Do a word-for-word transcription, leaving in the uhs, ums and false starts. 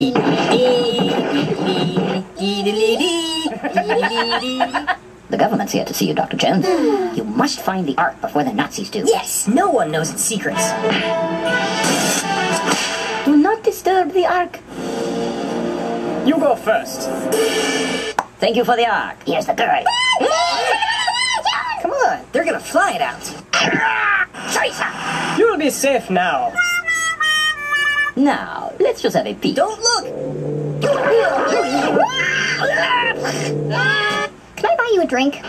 The government's here to see you, Doctor Jones. You must find the Ark before the Nazis do. Yes, no one knows its secrets. Do not disturb the Ark. You go first. Thank you for the Ark. Here's the girl. Come on, they're gonna fly it out. You'll be safe now. Now, let's just have a peek. Don't look! Can I buy you a drink?